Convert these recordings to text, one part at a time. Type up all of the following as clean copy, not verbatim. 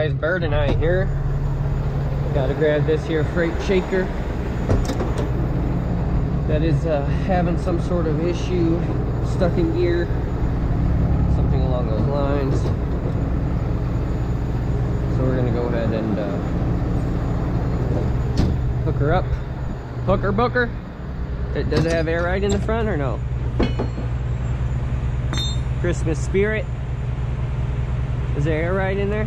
guys, Bird and I here. Gotta grab this here freight shaker that is having some sort of issue, stuck in gear, something along those lines. So we're gonna go ahead and hook her up. Hooker booker. Does it have air ride in the front or no? Christmas spirit. Is there air ride in there?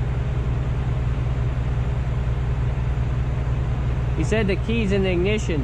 He said the key's in the ignition.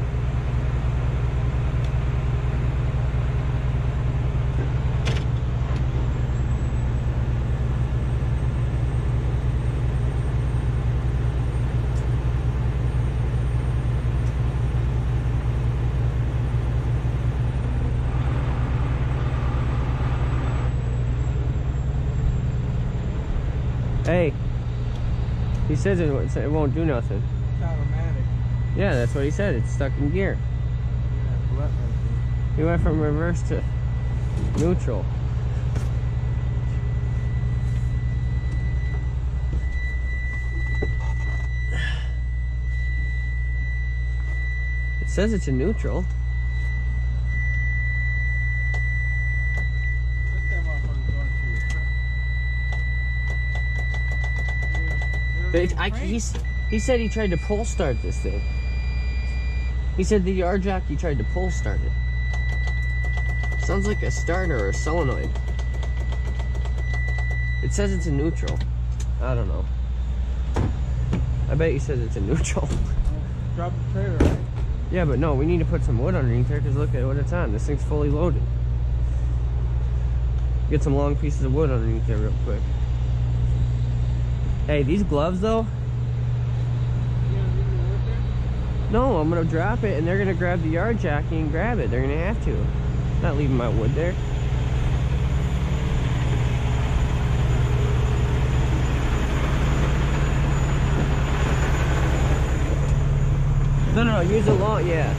Hey, he says it won't do nothing. It's automatic. Yeah, that's what he said. It's stuck in gear. Yeah, He went from reverse to neutral. It says it's in neutral. He said he tried to pull start this thing. He said the yard jockey tried to pull start it. Sounds like a starter or a solenoid. It says it's in neutral. I don't know. I bet he says it's in neutral. Drop the trailer, right? Yeah, but no, we need to put some wood underneath there because look at what it's on. This thing's fully loaded. Get some long pieces of wood underneath there real quick. Hey, these gloves though. You gonna leave the wood there? No, I'm gonna drop it and they're gonna grab the yard jockey and grab it. They're gonna have to. Not leaving my wood there. No, use a long, yeah.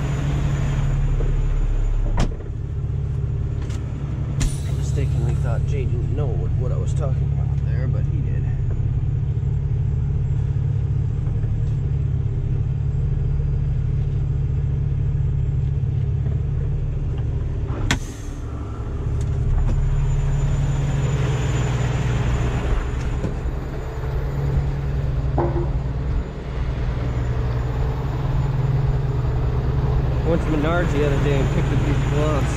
I mistakenly thought Jay didn't know what I was talking about there, but he did. Went to Menards the other day and picked up these gloves.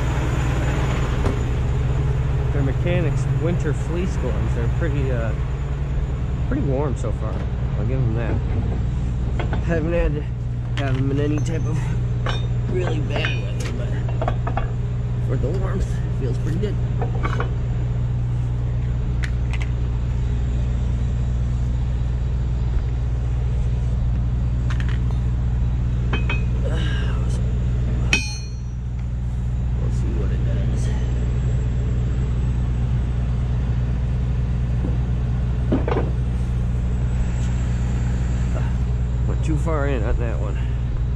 They're Mechanics winter fleece gloves. They're pretty warm so far. I'll give them that. Haven't had to have them in any type of really bad weather, but for the warmth, it feels pretty good. Too far in on that one.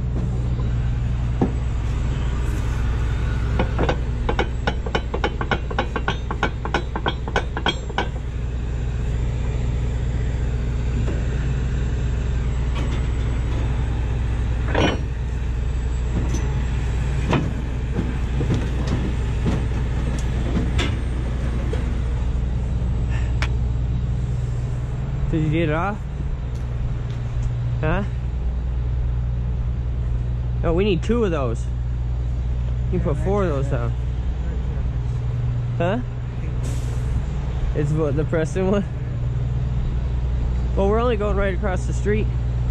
Did you get it off? Huh? No, we need 2 of those. You can put 4 of those down. Huh? It's what, the Preston one? Well, we're only going right across the street.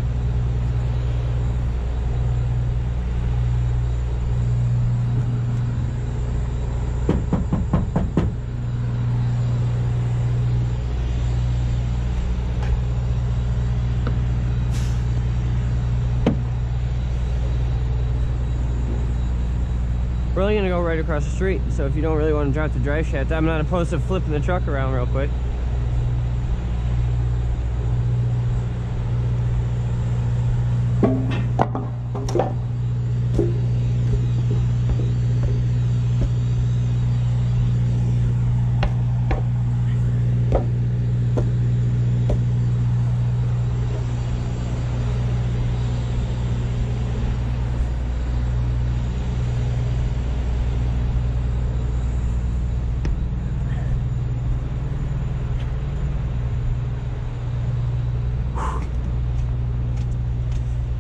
We're only gonna go right across the street, so if you don't really want to drop the drive shaft, I'm not opposed to flipping the truck around real quick.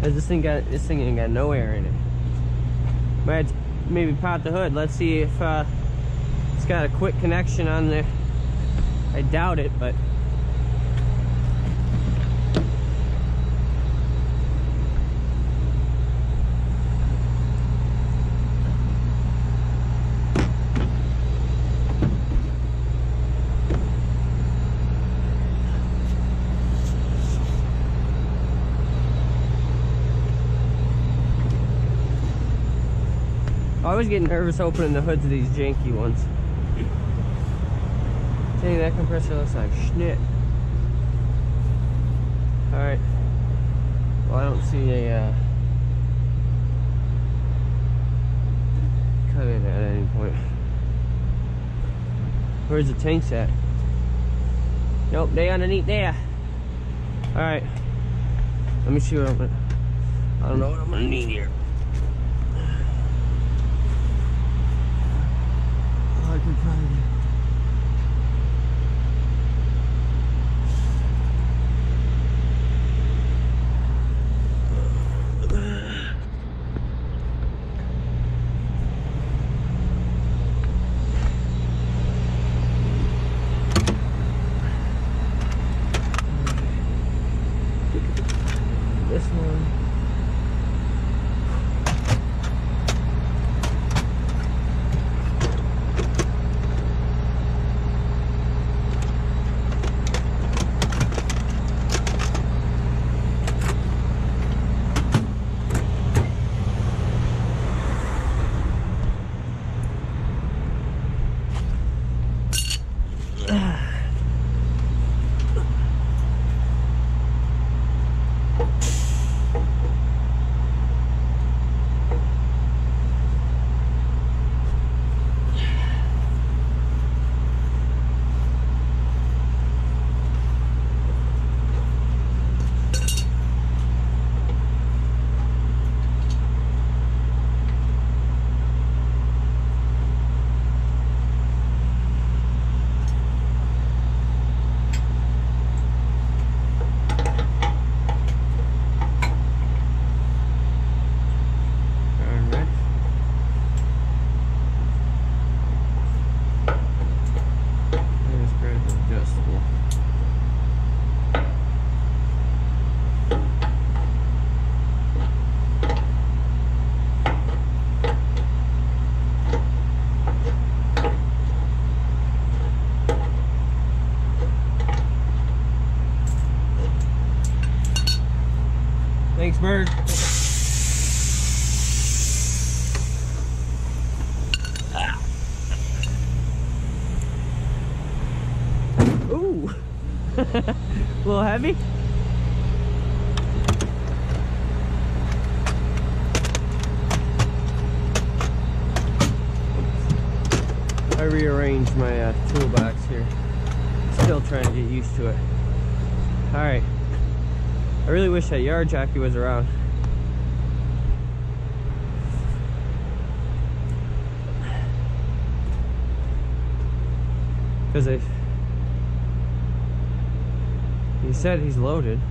Cause this thing ain't got no air in it. Might have to maybe pop the hood. Let's see if it's got a quick connection on there. I doubt it, but I always get nervous opening the hoods of these janky ones. Dang, that compressor looks like schnit. Alright. Well, I don't see a cut in at any point. Where's the tanks at? Nope, they underneath there. Alright. Let me see what I'm gonna... I don't know what I'm gonna need here. I could probably... This one. Thanks, Bird. Ooh. A little heavy. I rearranged my toolbox here. Still trying to get used to it. All right. I really wish that yard jockey was around. Because he said he's loaded.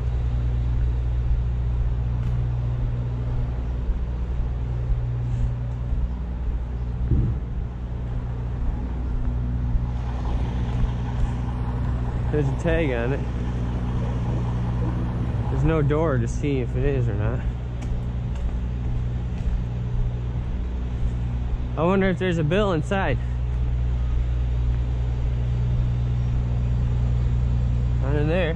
There's a tag on it. There's no door to see if it is or not. I wonder if there's a bill inside. Not in there.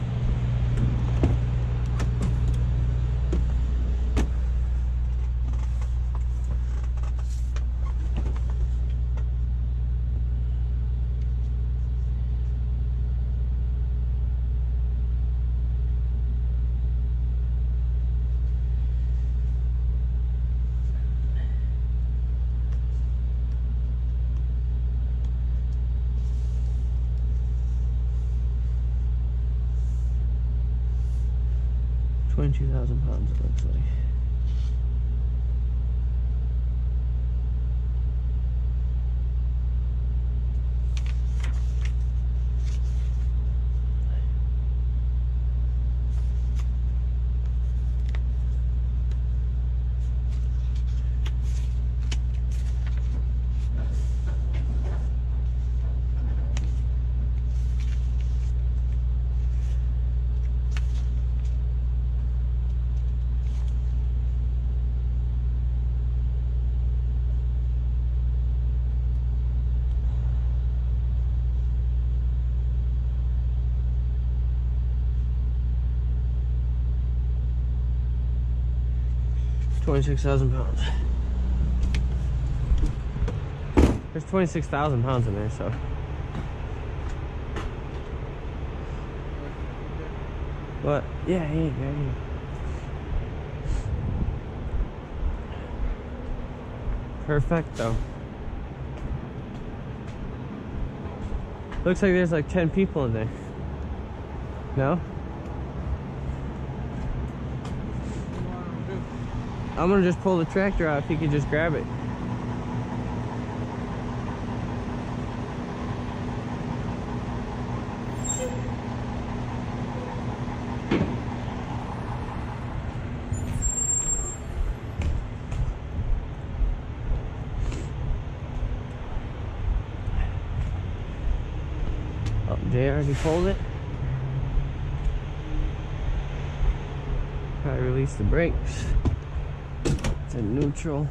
£22,000 it looks like. 26,000 pounds. There's 26,000 pounds in there, so. But yeah, he ain't got any. Perfecto. Looks like there's like 10 people in there. No? I'm gonna just pull the tractor out if he could just grab it. Oh, Jay already pulled it. Probably release the brakes. It's in neutral.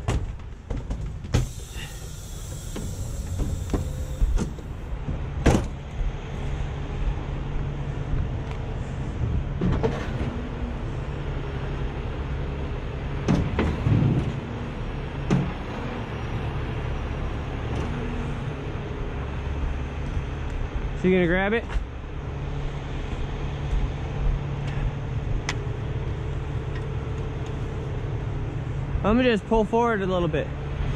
So you gonna grab it? I'm gonna just pull forward a little bit.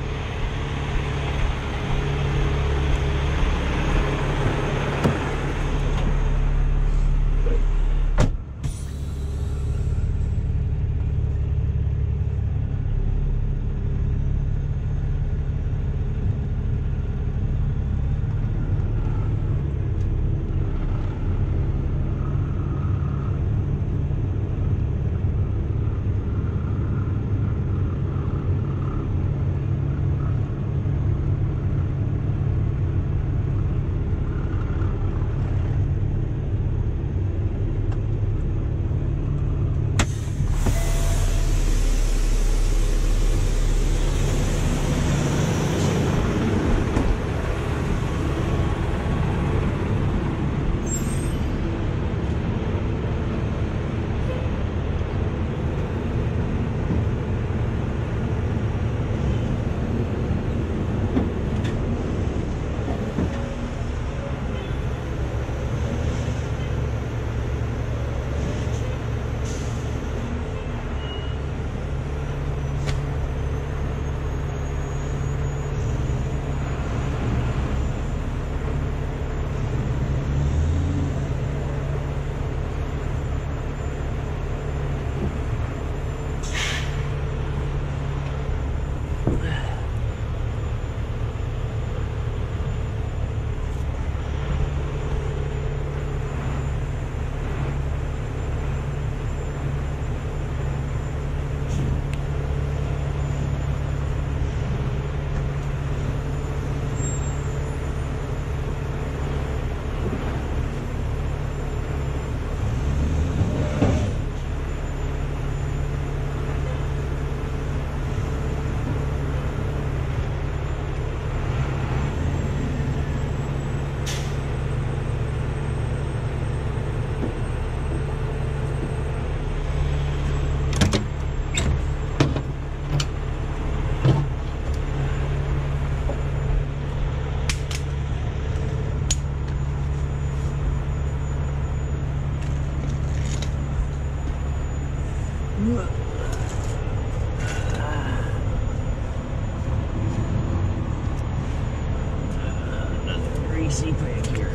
Greasy pig here.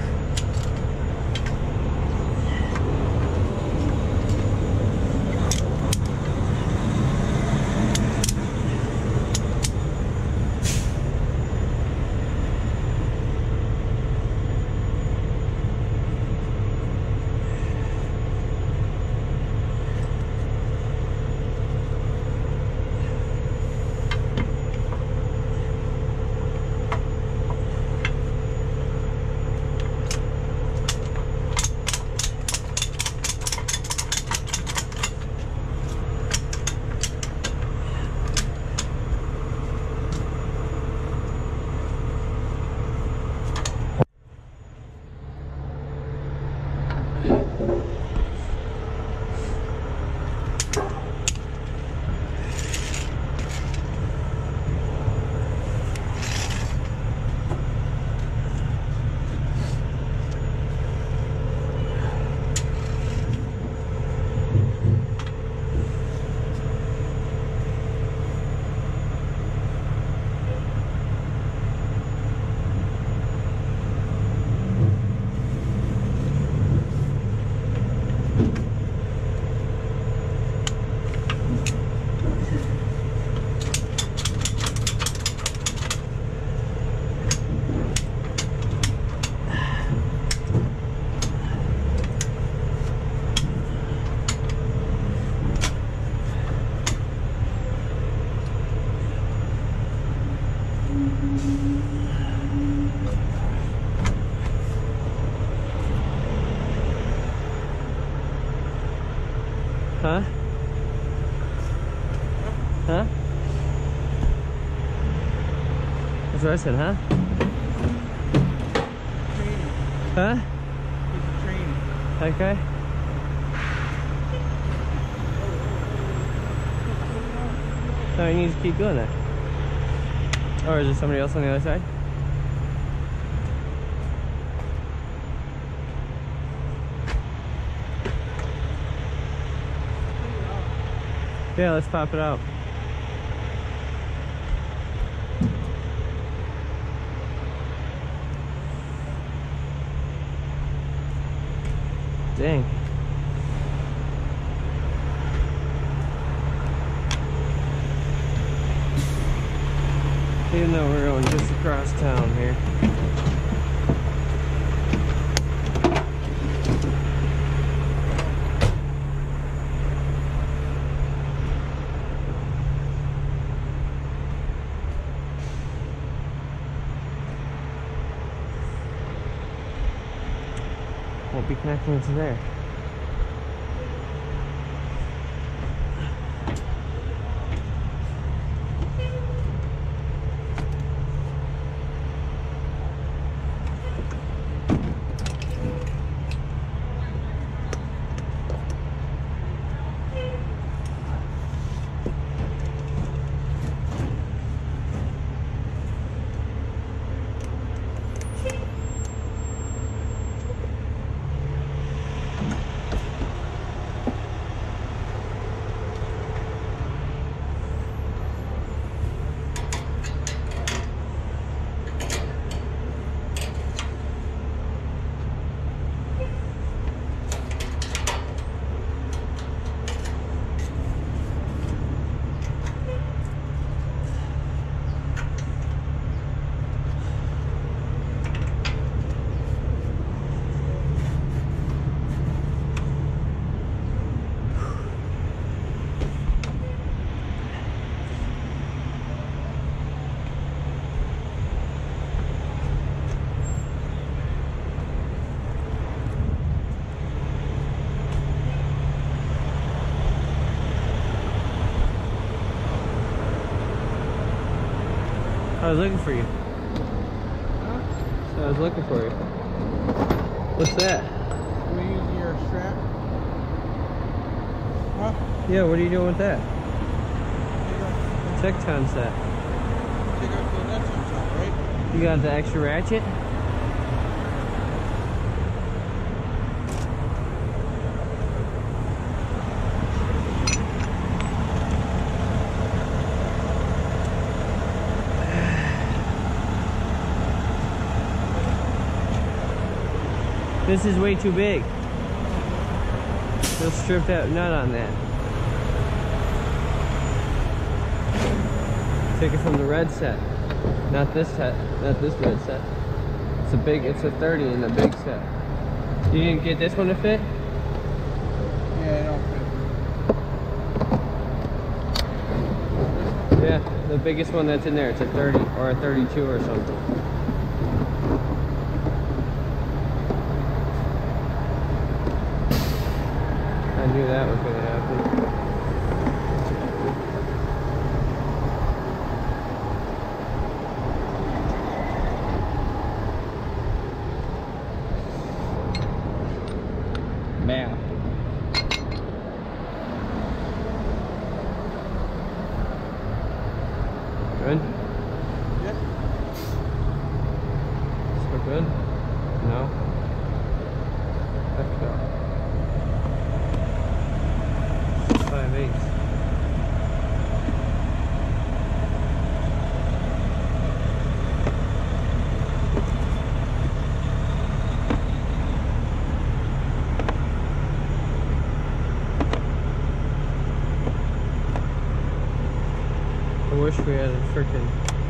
Huh? Huh? That's what I said, huh? Training. Huh? He's a training. Okay. No, you need to keep doing that. Or is there somebody else on the other side? Yeah, let's pop it out. Dang. Even though we're going just across town here. Won't be connecting to there. I was looking for you. Huh? So I was looking for you. What's that? Am I using your strap? Huh? Yeah, what are you doing with that? Take Tecton set. off the nuts on top, right? You got the extra ratchet? This is way too big. They'll strip that nut on that. Take it from the red set. Not this set, not this red set. It's a 30 in the big set. You didn't get this one to fit? Yeah, I don't fit. Yeah, the biggest one that's in there. It's a 30 or a 32 or something. I knew that was going to happen. Man. Good? Yeah. So good? No? Heck no. 5/8. I wish we had a freaking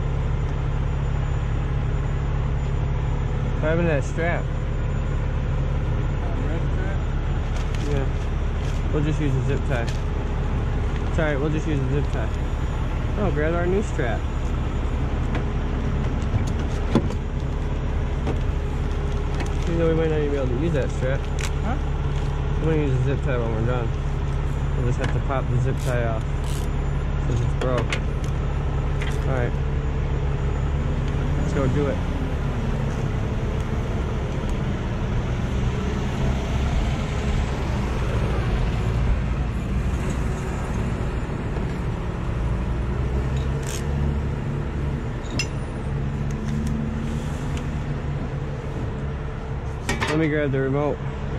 having that strap. Red strap? Yeah. We'll just use a zip tie. It's alright, we'll just use a zip tie. Oh, grab our new strap. know, we might not even be able to use that strap. Huh? I'm gonna use a zip tie when we're done. We'll just have to pop the zip tie off since it's broke. Alright. Let's go do it. Let me grab the remote.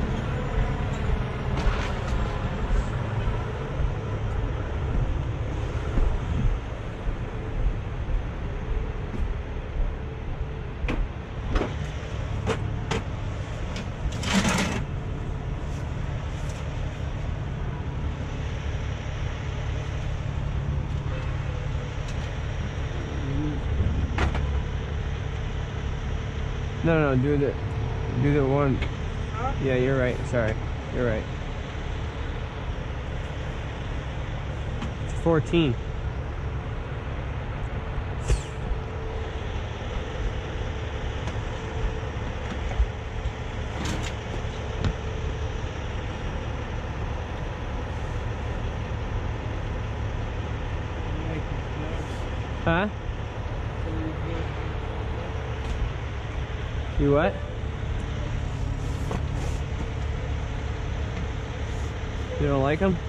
No, do the one. Huh? Yeah, you're right. Sorry, you're right. It's 14. Huh? You what? You don't like them?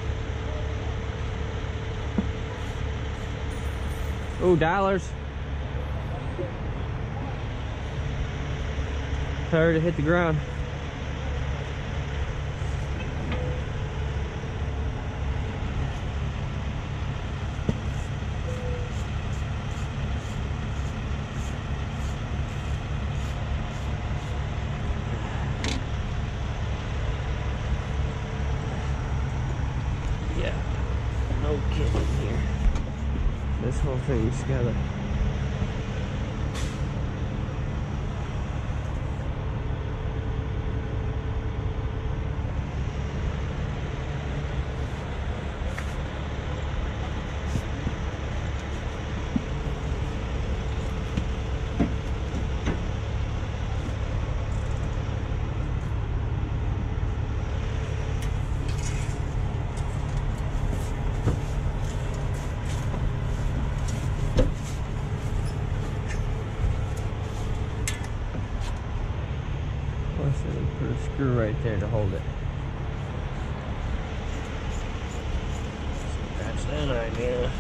Oh, dollars. Sorry to hit the ground. Yeah, no kidding here. This whole thing's together. Put a screw right there to hold it. So that's that idea.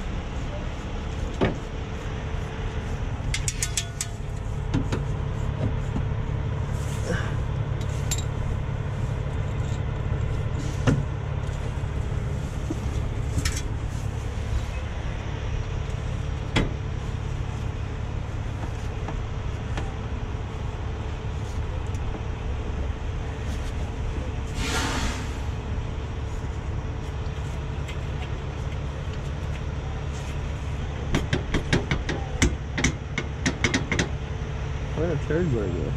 Where the third bird go?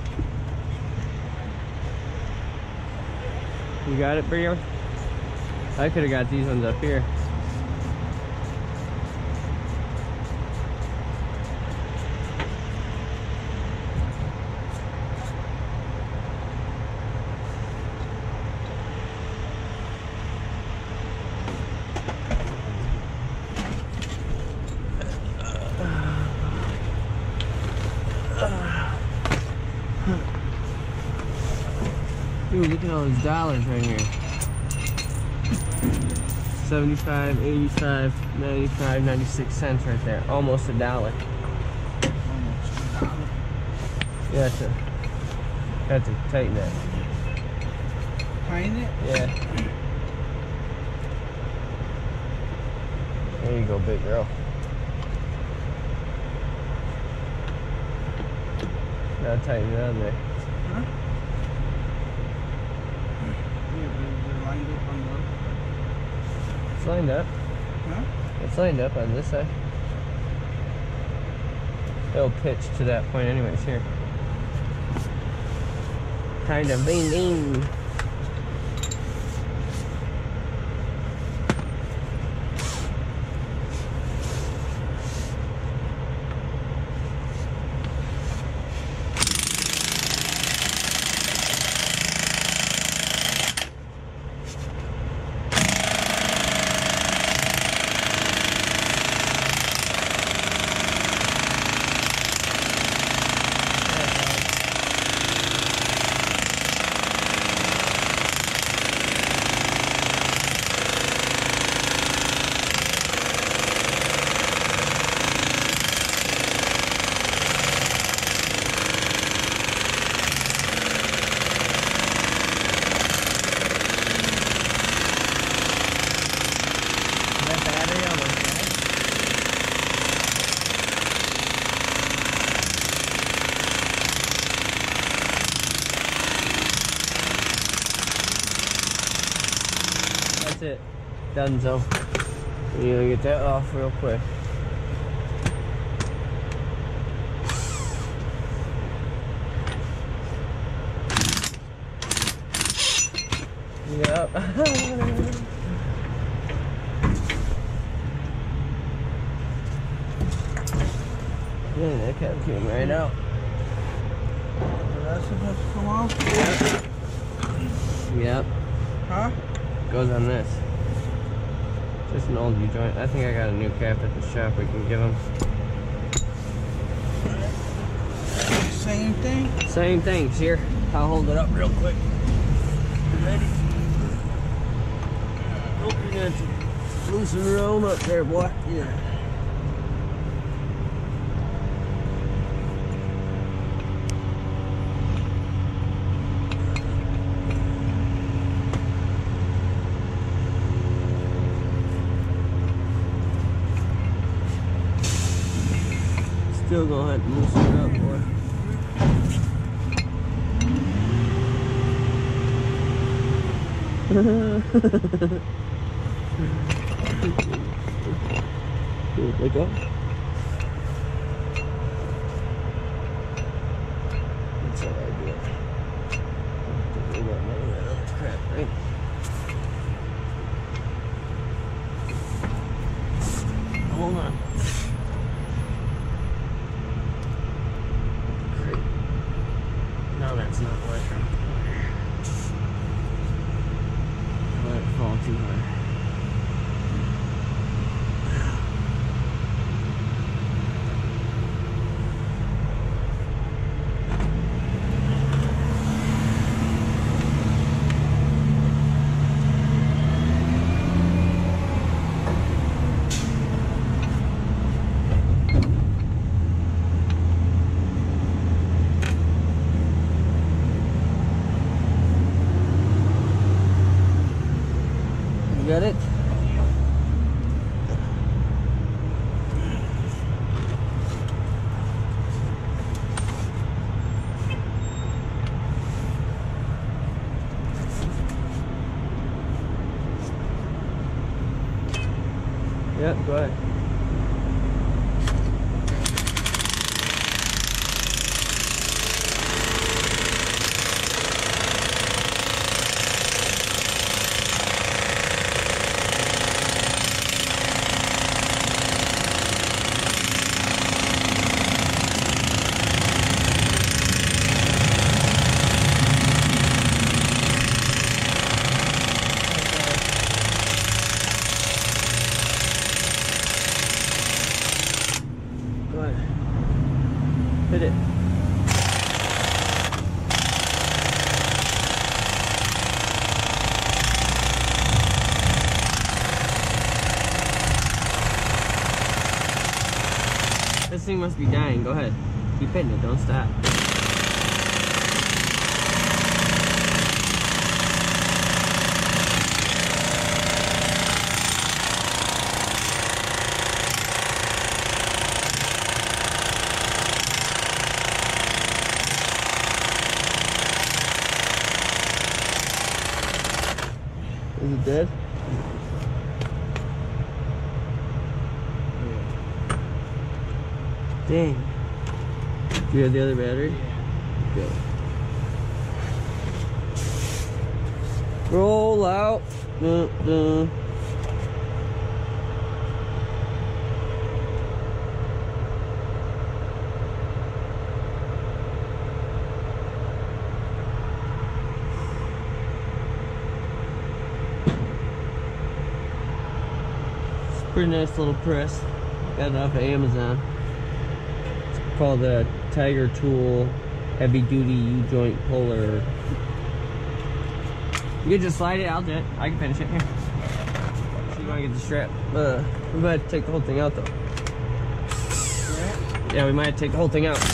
You got it, Brio? I could have got these ones up here. Dude, look at all those dollars right here. 75, 85, 95, 96 cents right there. Almost $1. Almost $1. You have to tighten that. Tighten it? Yeah. There you go, big girl. Now tighten it on there. Huh? Yeah, they're lined up on the... It's lined up. Huh? It's lined up on this side. It'll pitch to that point anyways, here. Kind of bing bing. Dunzo. You gotta get that off real quick. Yep. Yeah, that cap came right out. That's supposed to come off? Yep. Huh? Goes on this. Just an old U-joint. I think I got a new cap at the shop we can give them. Same thing? Same thing. Here, I'll hold it up real quick. Ready? Hope you got to loosen your own up there, boy. Yeah. Still gonna have to loosen it up, boy. Wake up. That's how I do it. We got none of that other crap, right? Hold on. No, that's not working. Let it fall too high. You got it? Yep, go ahead. Go ahead. Hit it. This thing must be dying. Go ahead. Keep hitting it. Don't stop. Is it dead? Yeah. Dang. Do you have the other battery? Good. Roll out. Dun, dun. Pretty nice little press. Got it off of Amazon. It's called the Tiger Tool Heavy Duty U-Joint Puller. You can just slide it out there. I can finish it here. So you want to get the strap. We might have to take the whole thing out though. Yeah, we might have to take the whole thing out.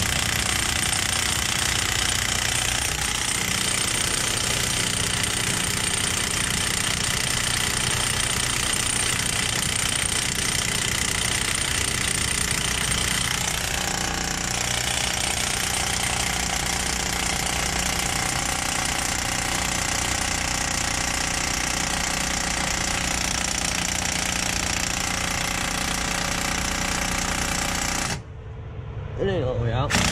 It ain't all the way out.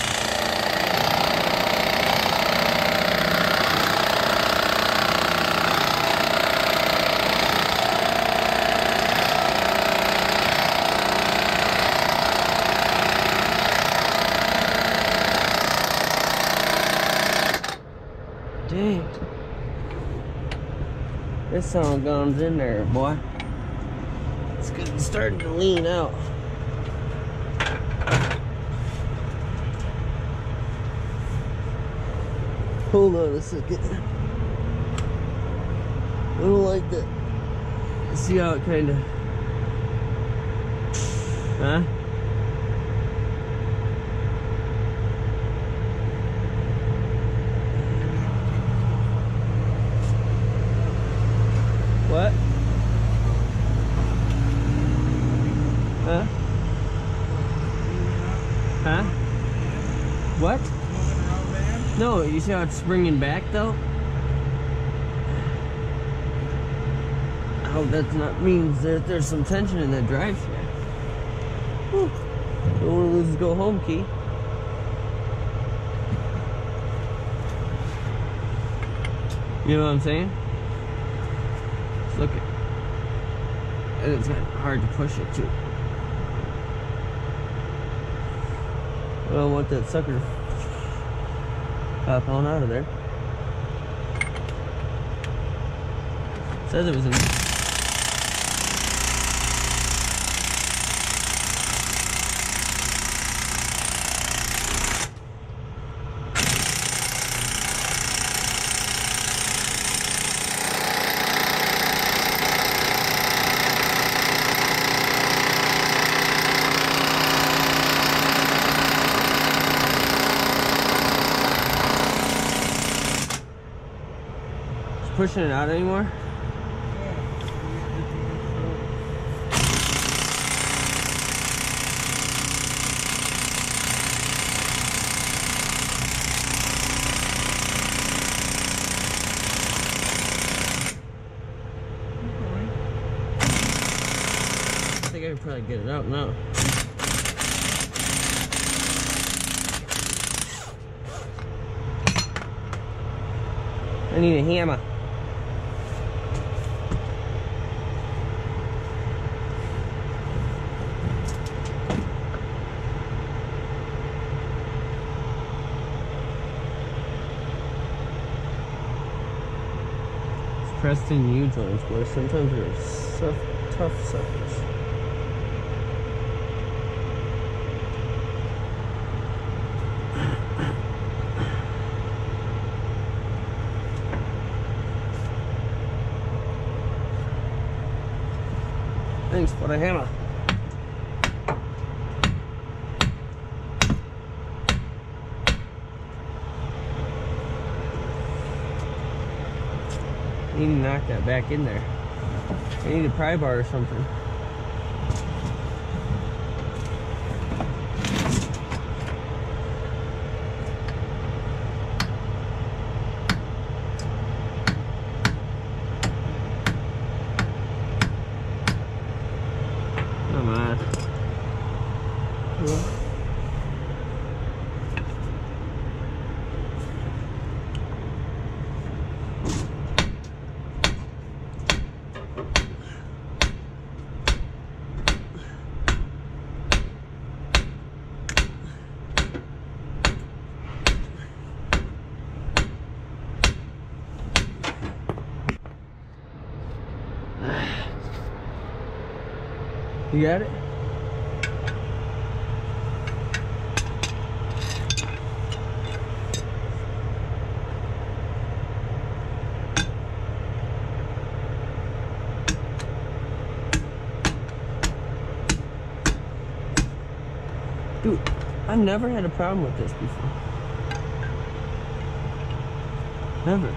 Dang. This song goes in there, boy. It's good. It's starting to lean out. Hold on a second. I don't like that. See how it kind of... Huh? What? Huh? Huh? What? No, you see how it's springing back though? I hope that not means that there's some tension in that drive shaft. Whew. Don't want to lose the go home key. You know what I'm saying? Just look at, and it's kind of hard to push it too. I don't want that sucker popping out of there. Says it was in. Pushing it out anymore? I think I can probably get it out now. I need a hammer. Preston U joints, boy. Sometimes they're tough suckers. Thanks for the hammer. I need to knock that back in there. I need a pry bar or something. Come on. Yeah. You got it? Dude, I've never had a problem with this before. Never.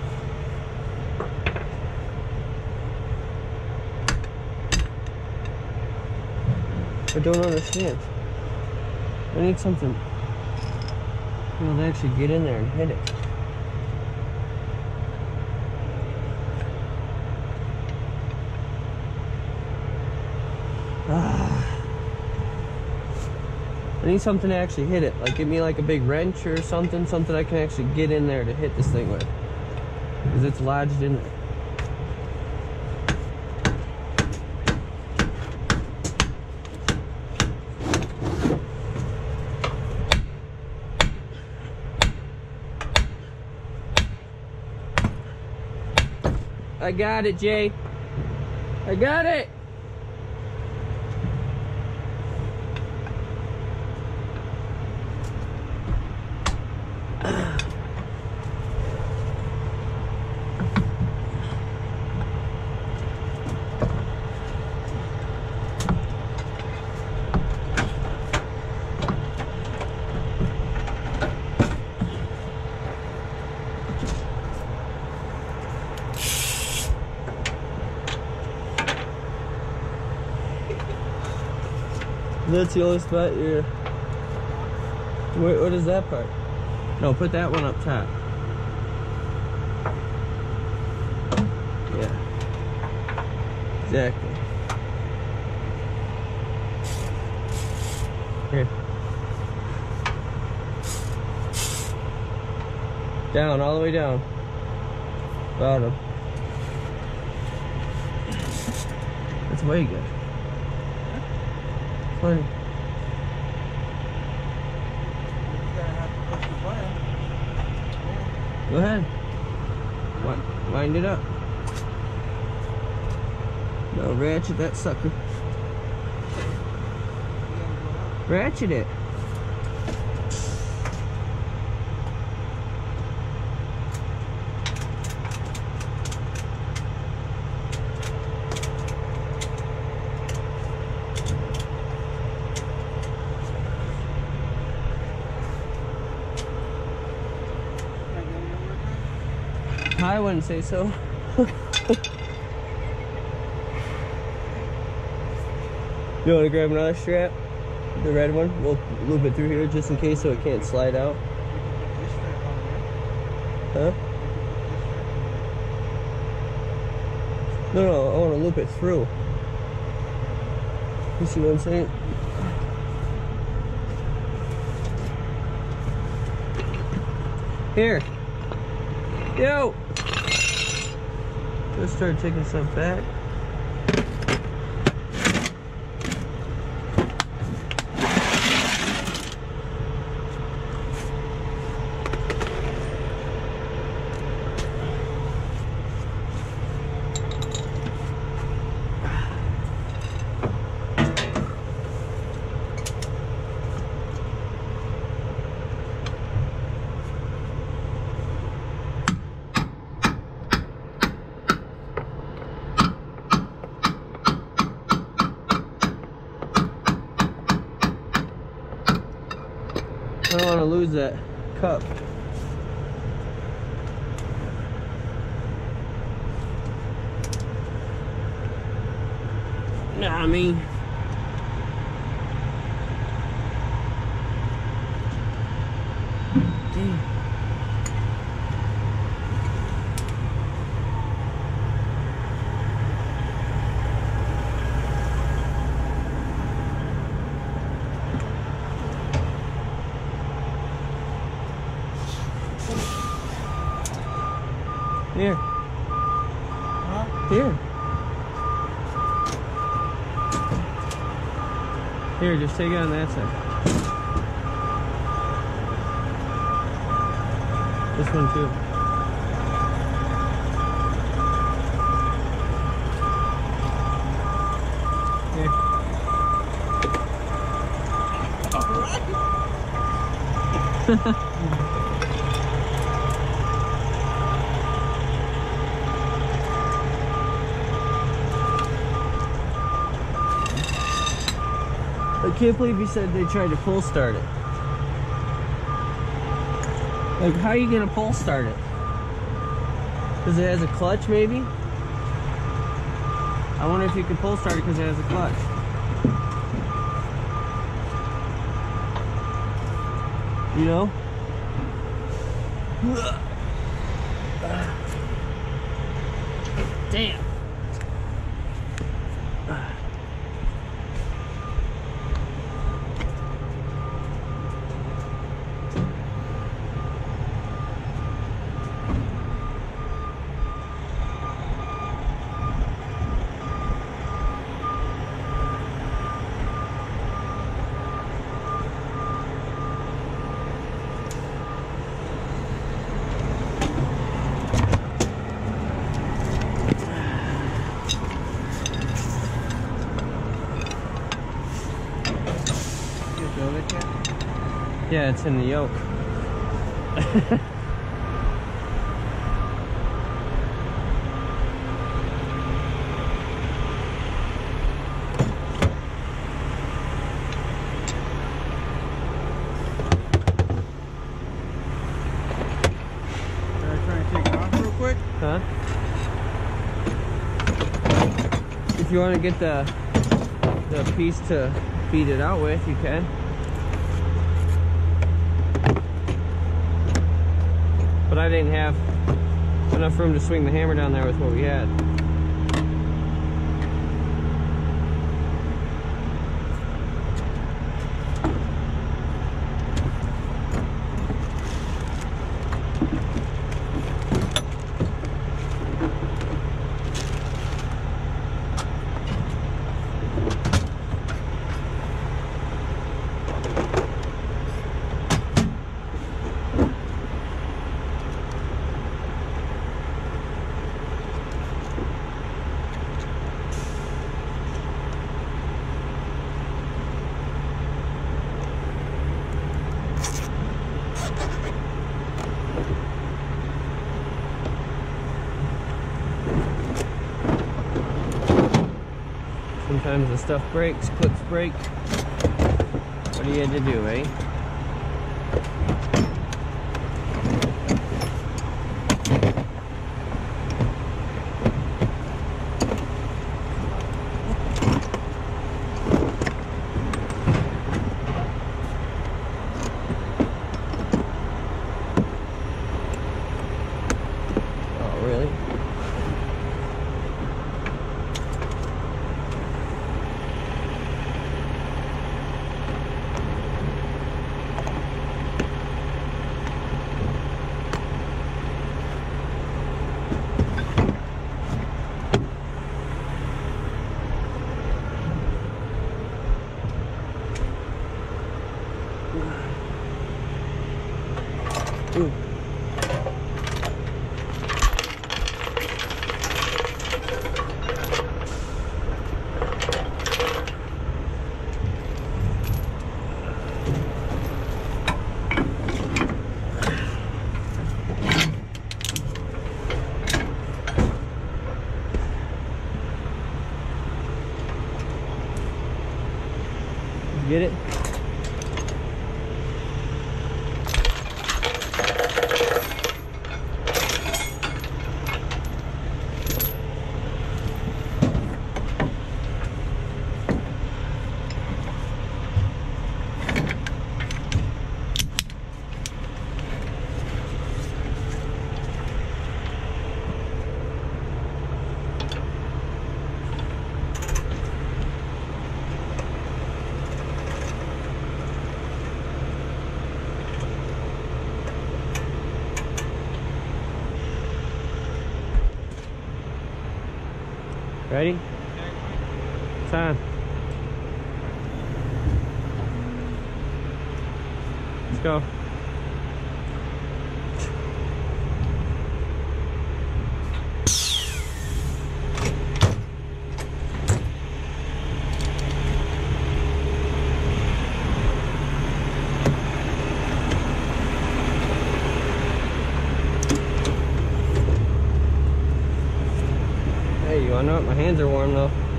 I don't understand. I need something, you know, to actually get in there and hit it. I need something to actually hit it. Like, give me like a big wrench or something. Something I can actually get in there to hit this thing with. Because it's lodged in there. I got it, Jay. I got it. That's the only spot you're... What is that part? No, put that one up top. Yeah. Exactly. Here. Down, all the way down. Bottom. That's way good. Plenty. You're gonna have to push the button. Go ahead. Wind it up. No, ratchet that sucker. Ratchet it. I wouldn't say so. You want to grab another strap? The red one? We'll loop it through here just in case so it can't slide out. Huh? No, I want to loop it through. You see what I'm saying? Here. Yo! Let's start taking stuff back. I don't want to lose that cup. Nah, I mean. Damn. Here. Huh? Here. Here, just take it on that side. This one too. Here. I can't believe you said they tried to pull start it. Like, how are you gonna pull start it? Because it has a clutch, maybe? I wonder if you can pull start it because it has a clutch. You know? Damn. build it yet? Yeah, it's in the yoke. Huh? If you want to get the piece to beat it out with, you can. But I didn't have enough room to swing the hammer down there with what we had. Sometimes the stuff breaks, clips break. What do you have to do, eh? Oh, really? Ooh. Get it? Ready? It's on. Let's go. Hey, you wanna know what? My hands are warm though.